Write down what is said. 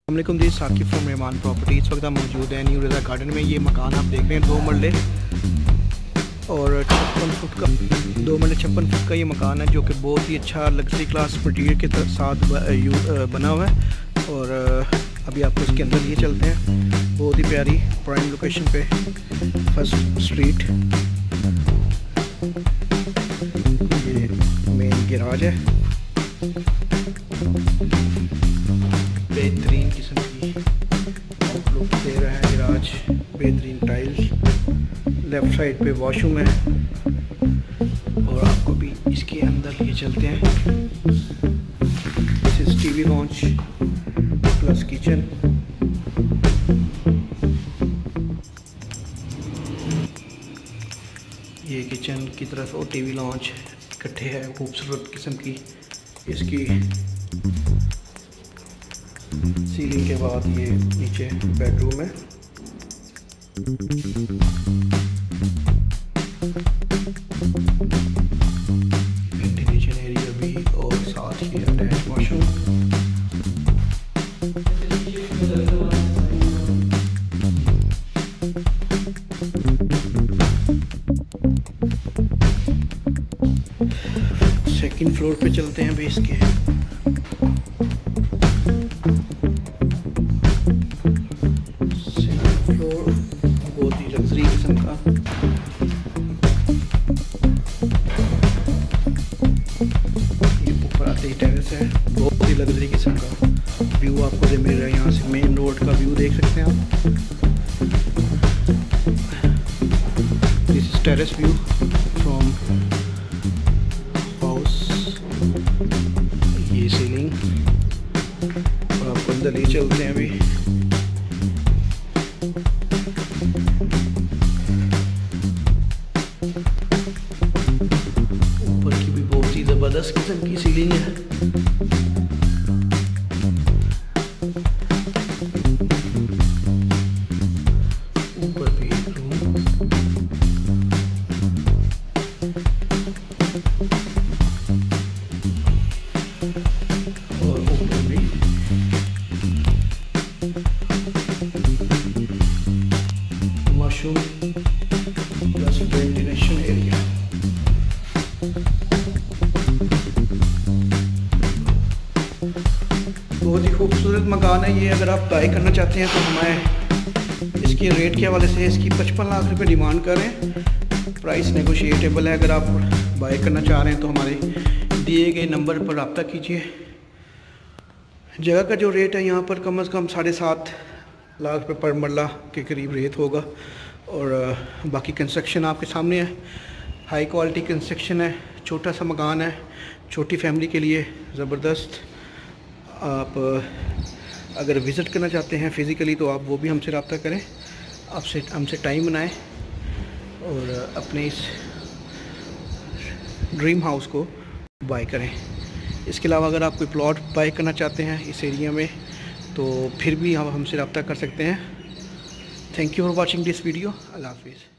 अस्सलामुअलैकुम जी, Saqib from Rahman property. इस वक्त हम मौजूद हैं न्यू रज़ा गार्डन में। ये मकान आप देख रहे हैं 2 मरले और 56 फुट का 2 मरले 56 फुट का ये मकान है, जो कि बहुत ही अच्छा लग्जरी क्लास मटीरियल के साथ बना हुआ है। और अभी आपको इसके अंदर लिए चलते हैं। बहुत ही प्यारी प्राइम लोकेशन पे फर्स्ट स्ट्रीट। ये मेन गैराज है, बेहतरीन किस्म की आउटलुक दे रहा है गैराज। बेहतरीन टाइल्स, लेफ़्ट साइड पे वॉशरूम है। और आपको भी इसके अंदर लिए चलते हैं। This is TV lounge plus kitchen. ये किचन की तरफ और टीवी लॉन्च इकट्ठे है, खूबसूरत किस्म की। इसकी सीलिंग के बाद ये नीचे बेडरूम है। वेंटिलेशन एरिया भी और साथ ही अटैच वॉशरूम। सेकंड फ्लोर पे चलते हैं बेस के। बहुत ही लग्जरी किस्म का ये ऊपर आते ही टेरेस है। बहुत ही लग्जरी किस्म का व्यू आपको जो मिल रहा है। यहाँ से मेन रोड का व्यू देख सकते हैं आप। This is terrace view from house. ये सीलिंग और आपको अंदर ले चलते हैं अभी। ऊपर की भी बहुत ही ज़बरदस्त किस्म की सीलिंग है। ऊपर भी एक रूम और ऊपर भी वॉशरूम प्लस वेंटिलेशन एरिया। बहुत ही खूबसूरत मकान है ये। अगर आप बाई करना चाहते हैं तो हमें इसके रेट के हवाले से इसकी 55 लाख रुपए डिमांड करें। प्राइस नेगोशिएटेबल है। अगर आप बाई करना चाह रहे हैं तो हमारे दिए गए नंबर पर रब्ता कीजिए। जगह का जो रेट है यहाँ पर कम से कम 7.5 लाख रुपये पर मरला के करीब रेट होगा। और बाकी कंस्ट्रक्शन आपके सामने है। हाई क्वालिटी कंस्ट्रक्शन है। छोटा सा मकान है, छोटी फैमिली के लिए ज़बरदस्त। आप अगर विज़िट करना चाहते हैं फ़िज़िकली तो आप वो भी हमसे रब्ता करें, हमसे टाइम बनाएं और अपने इस ड्रीम हाउस को बाय करें। इसके अलावा अगर आप कोई प्लॉट बाय करना चाहते हैं इस एरिया में तो फिर भी आप हमसे रब्ता कर सकते हैं। Thank you for watching this video. Allah हाफिज़।